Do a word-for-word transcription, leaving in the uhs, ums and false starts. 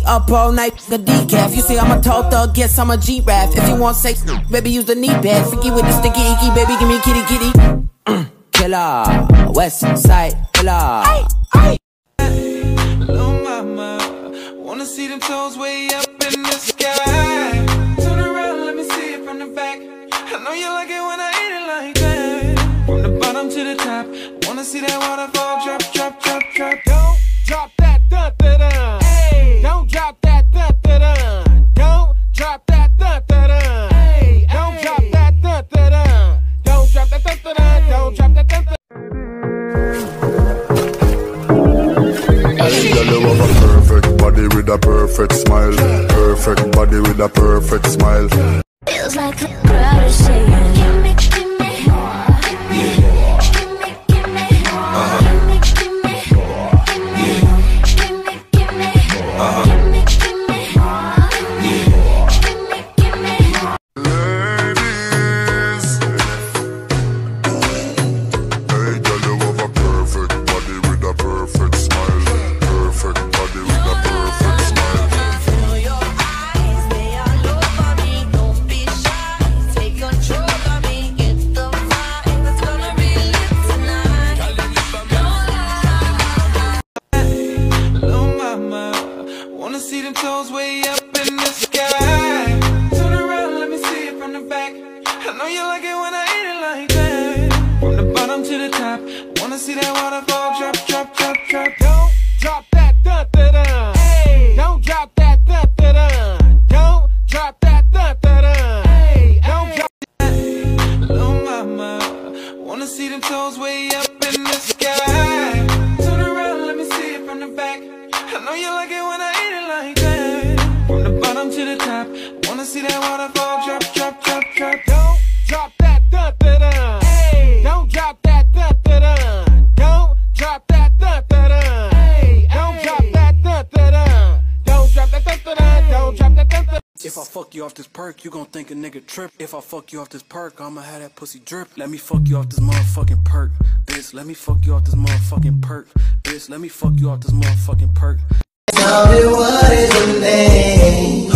up all night, the decaf. You say I'm a tall thug, yes, I'm a G-Rap. If you want sex, baby, use the knee pad. Freaky with the sticky icky, baby, give me kitty kitty. Killer, West Side Killer. Little mama, wanna see them toes way up in the sky. Turn around, let me see it from the back. I know you like it when I eat it like that. From the bottom to the top, wanna see that waterfall drop, drop, drop, drop. Don't drop that da da da. Hey, don't drop that da da da. Don't drop that da da da. Hey, don't drop that da da da. Don't drop that da da da. Don't drop that da da. Hey, girl, you have a perfect body with a perfect smile. Perfect body with a perfect smile. Feels like the crowd is saying, give me, give me more. Give me, give me more. Give me, give me more. Give me, give me more. Give me, give me more. Give me, give me more. Ladies, hey, girl, you have a perfect body with a perfect smile. Perfect body with a perfect smile. Feel your eyes, they all over me. Don't be shy, take control of me. Get the vibe, it's gonna be lit tonight. Don't lie. Little mama, wanna see them toes way up in the sky. Turn around, let me see it from the back. I know you like it when I eat it like that. From the bottom to the top, wanna see that waterfall drop, drop, drop, drop. Don't drop that da da da. Hey, don't drop that da da da. Don't drop that da da da. Hey, don't drop. Little mama, wanna see them toes way up in the sky. Turn around, let me see it from the back. I know you like it when I eat it like that. From the bottom to the top, wanna see that waterfall drop, drop, drop, drop. Don't drop that da da da. Hey, don't drop that da da da. Don't drop that da da da. Hey, don't drop that da da da. Don't drop that da da da. Don't drop that da da. If I fuck you off this perk, you gon' think a nigga trip. If I fuck you off this perk, I'ma have that pussy drip. Let me fuck you off this motherfucking perk, bitch. Let me fuck you off this motherfucking perk, bitch. Let me fuck you off this motherfucking perk. Tell me what is your name?